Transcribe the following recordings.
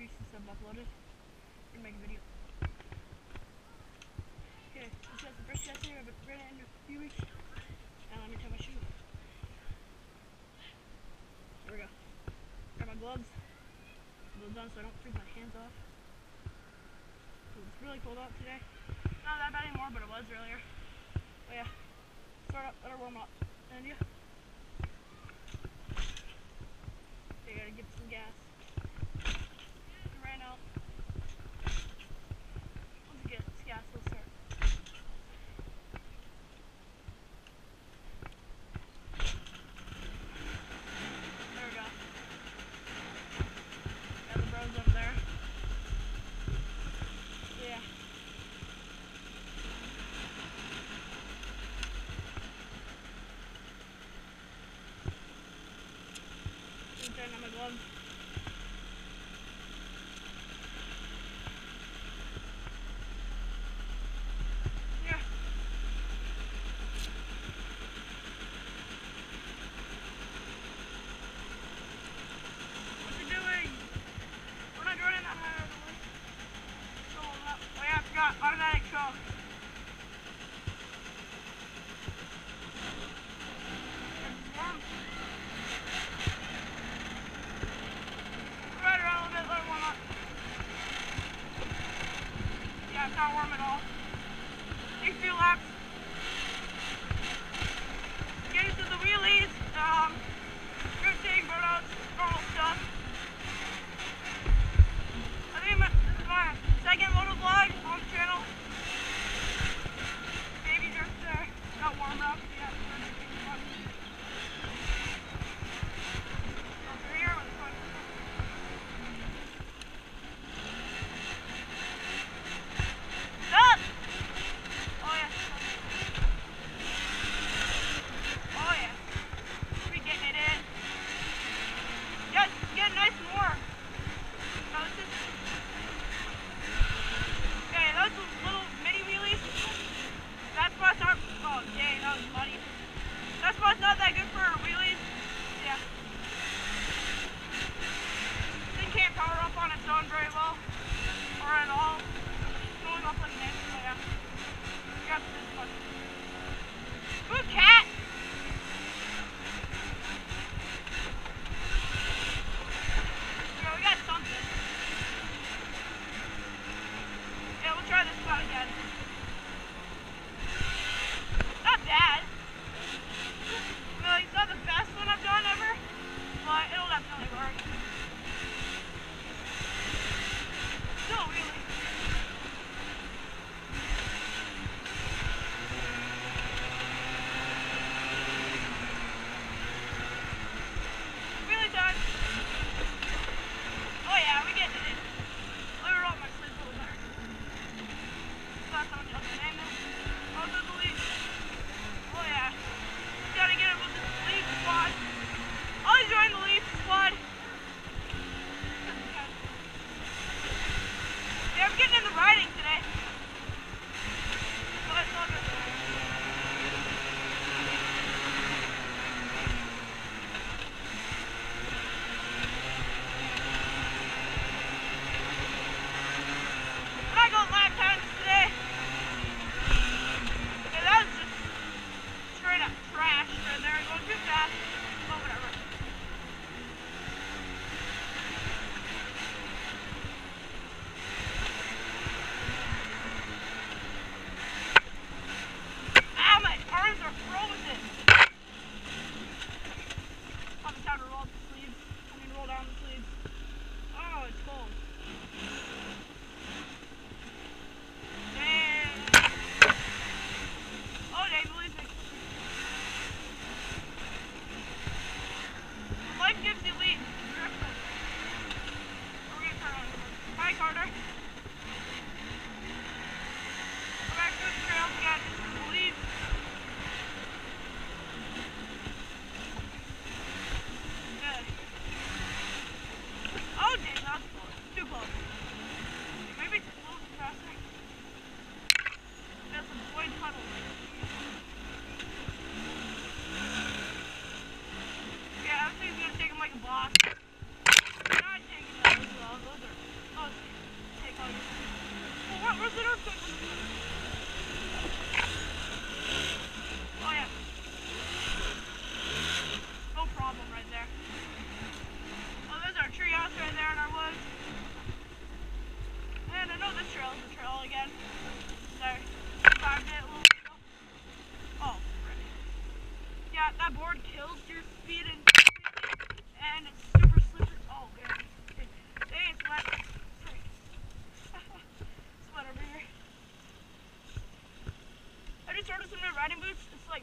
weeks since I've uploaded. I'm gonna make a video. Okay, this is the first chest here. I've been running in a few weeks. Now let me tie my shoe. There we go. Got my gloves. Gloves on so I don't freeze my hands off. It's really cold out today. Not that bad anymore, but it was earlier. But yeah, start up, let her warm up. And yeah. Okay, gotta get some gas. It ran out. Once we get this gas, we'll start. There we go. Got the bros over there. Yeah. I'm turning on my gloves. Yeah. What you doing? We're not running that high, are we? Oh yeah, I forgot. Automatic choke. It's warm. Ride around a little bit, let it warm up. Yeah, it's not warm at all. Take a few laps. Get into the wheelies, drifting, burnouts, normal stuff. I think this is my second moto vlog on the channel. Baby drift there. Not warm up yet. Over here with fun. Stop! Oh yeah. Oh yeah. We getting it in. Yeah, it's getting nice and warm. No, this is. Okay, those little mini wheelies. That spot's not. Oh dang, that was muddy. That spot's not that good for wheelies. Yeah. It can't power up on its own very well, or at all. It's only up like this. So yeah. We got this one. Good cat. Yeah, we got something. Yeah, we'll try this spot again. Not bad. Well, it's not the best one I've done ever, but it'll definitely work. Still really.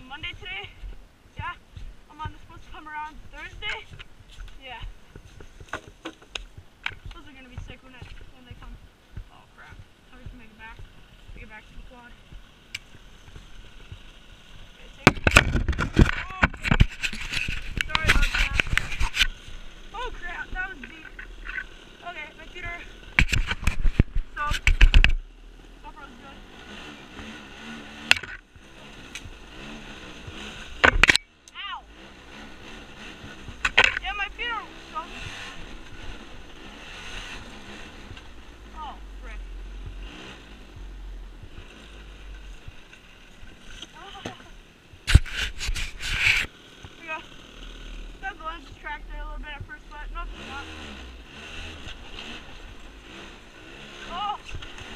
Monday today. Yeah. They're supposed to come around Thursday. Yeah. Those are gonna be sick when they come. Oh crap. I have to make it back. Make it back to the quad. Sorry about that. Oh crap, that was deep. Okay, my feet are soaked. GoPro's good. Ow! Yeah, my feet are soaked. Oh, frick. Yeah. That lens tracked there a little bit at first, but nope, not. Oh!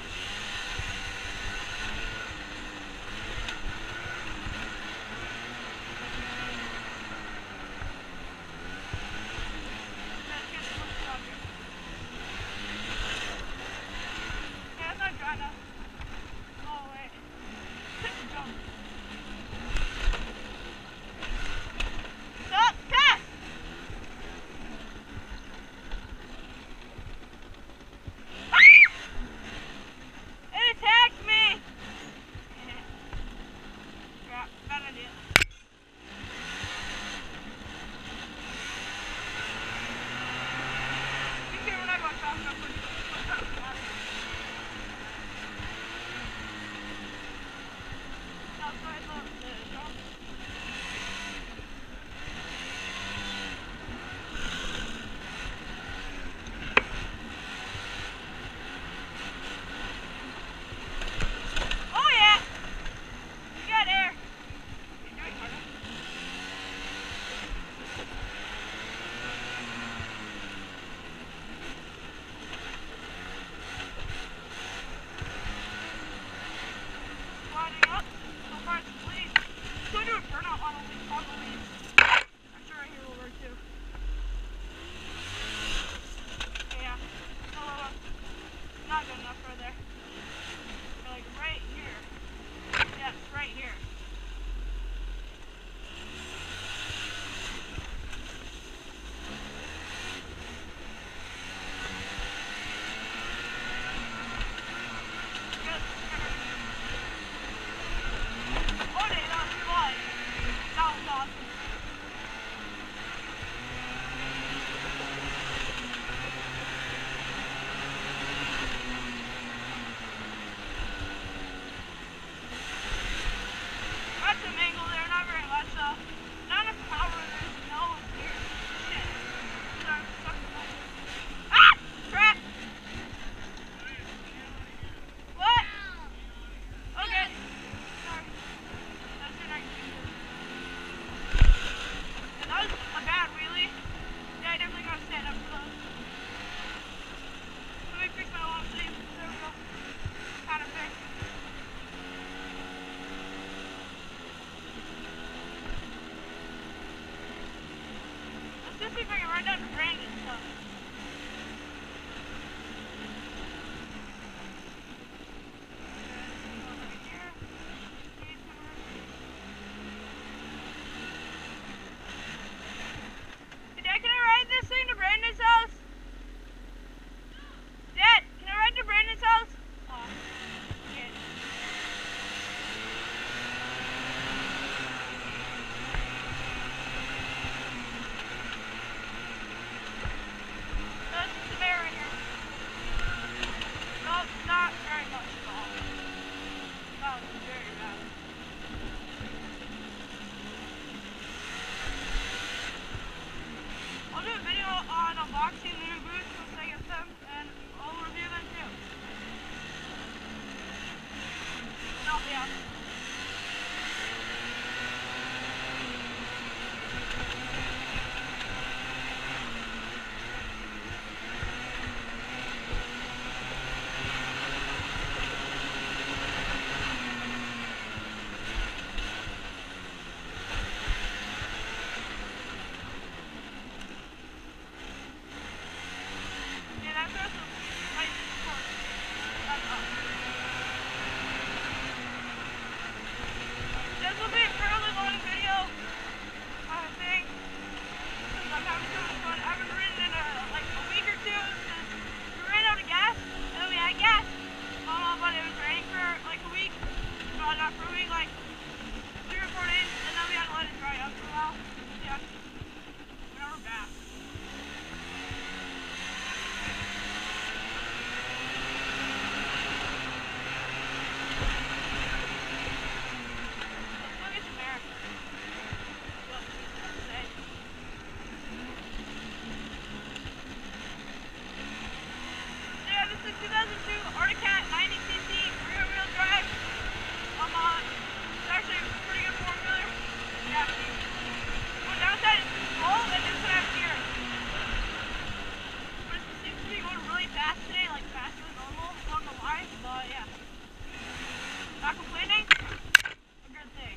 Not complaining? A good thing.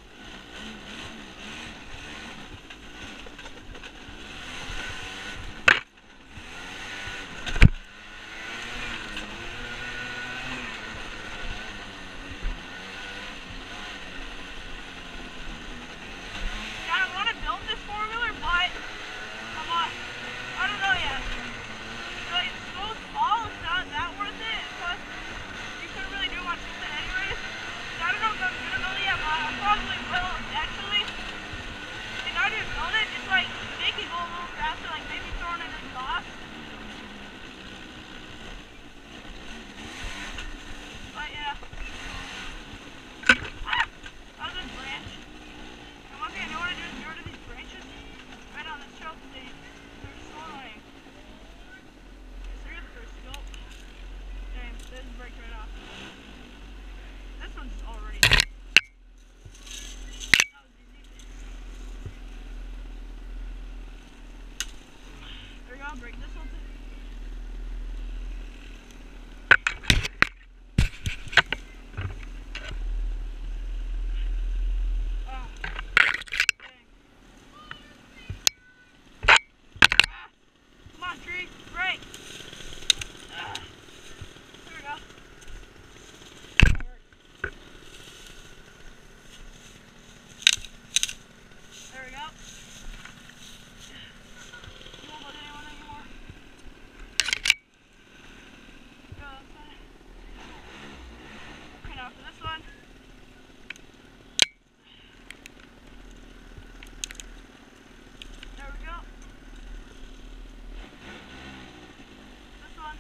Yeah, I want to build this four-wheeler, but I'm not, I don't know yet. Like, it's so small, it's not that worth it, plus you couldn't really do much with it anyways. So I don't know if I'm gonna build it yet, but I probably will eventually. And now to build it, it's like make it go a little faster, like maybe throwing it in exhaust. But yeah. Ah! That was a branch. And one thing I know what to do is get rid of these branches right on this shelf. They're so annoying. Okay, so here's the first scope. Dang, this breaks right off. This one's already done. That was easy. There we go, break this one too. Ah, dang. Ah, come on, tree, break. Ah, there we go. That worked. There we go. You won't let anyone anymore. Go outside. Okay, now for this one. There we go. This one.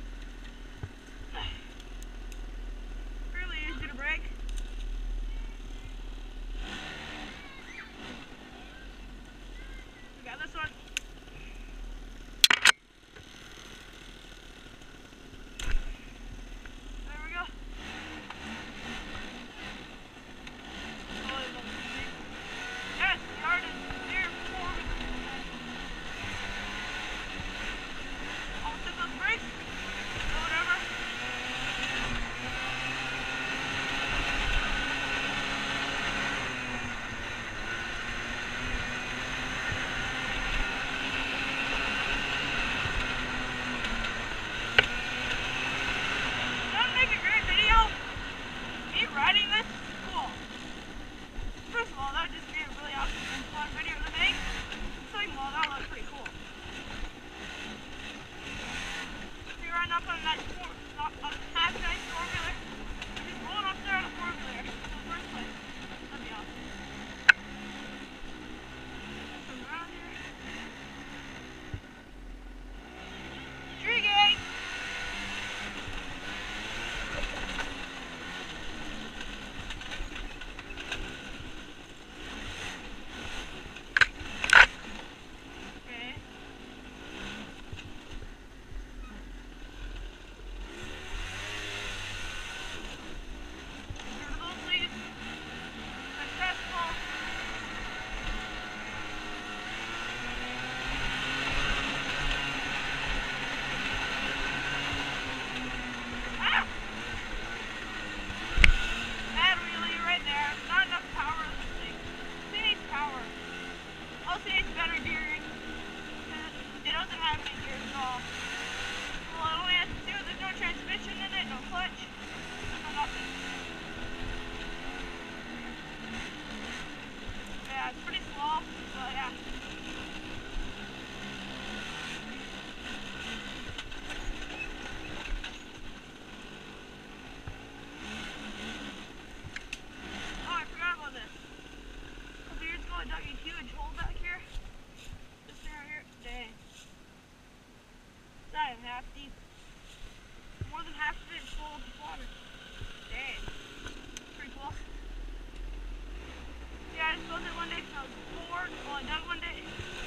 Fairly easy to break. We got this one. There we go. Yes, the yard is near four. Almost hit those brakes. Or whatever. Doesn't make a great video. Me riding this is cool. First of all, that would just be a really awesome and fun video to make. Second of all, that looks pretty cool. So you're riding up on that half-nice four-wheeler. Just rolling up there on a four-wheeler in the first place. That'd be awesome. Come around here. Tree gate! Okay. Get rid of those leaves. Successful. Ah! Bad wheelie right there. Not enough power in this thing. It needs power. Also needs better gearing. It doesn't have any gears at all. Well, it only has to do, there's no transmission in it, no clutch, no nothing. Yeah, it's pretty slow, but yeah. Oh, I forgot about this. A couple years ago I dug a huge hole back here. This thing right here. Dang. It's not even half deep. More than half of it is full of water. Dang. Pretty cool. Yeah, I just built it one day because I was bored. Well, I dug one day.